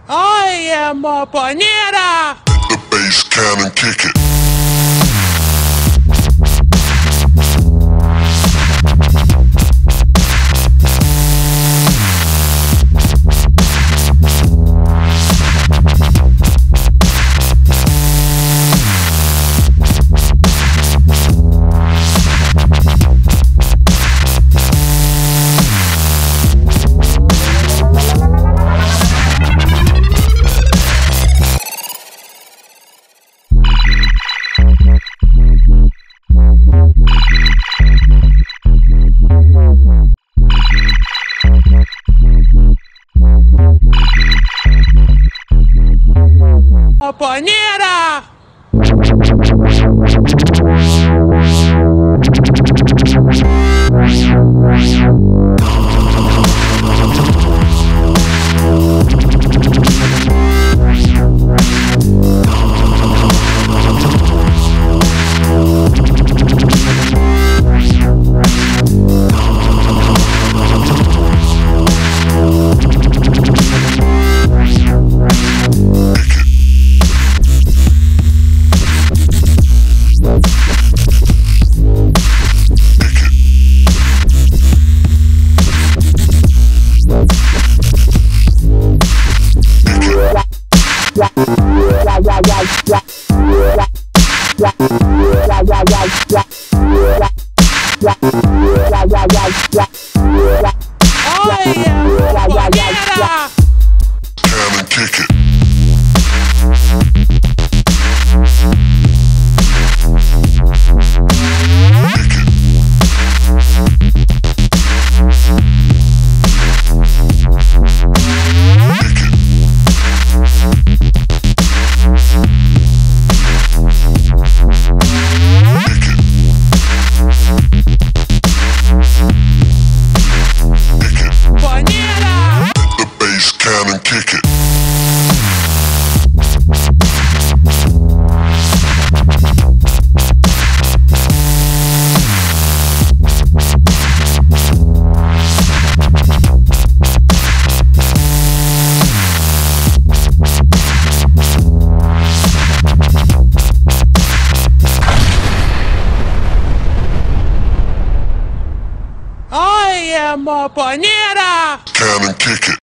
I am a banana! The bass can and kick it. A banana! I am a banana! Can and kick it. Banana! The bass can and kick it. I am a banana! Can and kick it.